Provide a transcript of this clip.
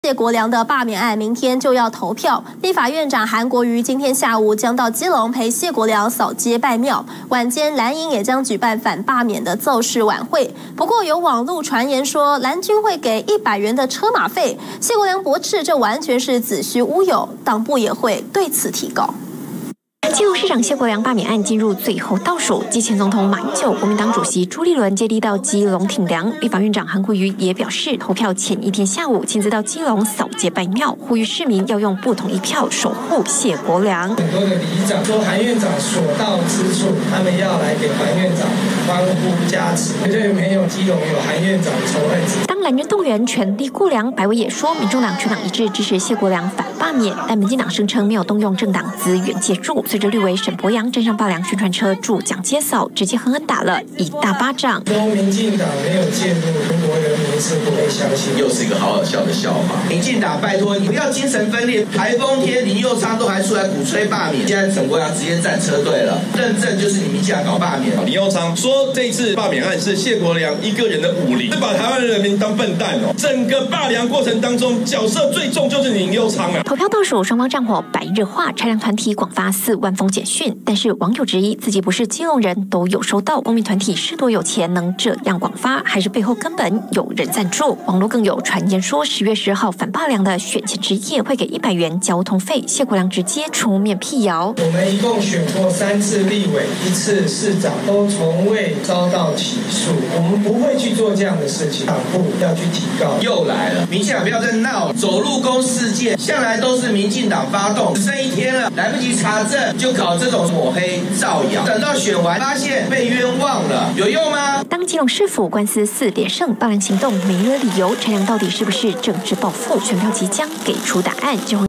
谢国良的罢免案明天就要投票，立法院长韩国瑜今天下午将到基隆陪谢国良扫街拜庙，晚间蓝营也将举办反罢免的造势晚会。不过有网络传言说蓝军会给100元的车马费，谢国良驳斥这完全是子虚乌有，党部也会对此提告。 基隆市长谢国良罢免案进入最后倒数，继前总统马英九、国民党主席朱立伦接力到基隆挺梁，立法院长韩国瑜也表示，投票前一天下午亲自到基隆扫街拜庙，呼吁市民要用不同意票守护谢国良。 很多的里长说，韩院长所到之处，他们要来给韩院长欢呼加持，绝对没有基隆有韩院长仇恨值。 当蓝军动员全力顾良，白委也说，民众党全党一致支持谢国良反罢免，但民进党声称没有动用政党资源介入。 随着绿委沈伯洋站上罢梁宣传车助蒋接扫，直接狠狠打了一大巴掌。 说民进党没有介入，中国人民是不会相信。 又是一个好好笑的笑话。民进党拜托你不要精神分裂，台风天林右昌都还出来鼓吹罢免，现在沈伯洋直接站车队了，认证就是你民进党搞罢免。 林右昌说这一次罢免案是谢国良一个人的武力，是把台湾人民当笨蛋哦。整个罢梁过程当中，角色最重就是林右昌啊。 投票倒数，双方战火白热化，拆梁团体广发4万封简讯。 但是网友质疑自己不是基隆人，都有收到。公民团体是多有钱，能这样广发，还是背后根本有人赞助？网络更有传言说，10月10号反罢梁的选前之夜会给100元交通费，谢国良直接出面辟谣。 我们一共选过3次立委，1次市长，都从未遭到起诉。我们不会去做这样的事情，党部要去提告。 又来了，民进党不要再闹，走路工事件向来都是民进党发动，只剩1天了，来不及查证就搞这种抹黑造谣，等到选完发现被冤枉了，有用吗？ 当基隆市府官司4连胜，罢梁行动没了理由，拆梁到底是不是政治报复？选票即将给出答案。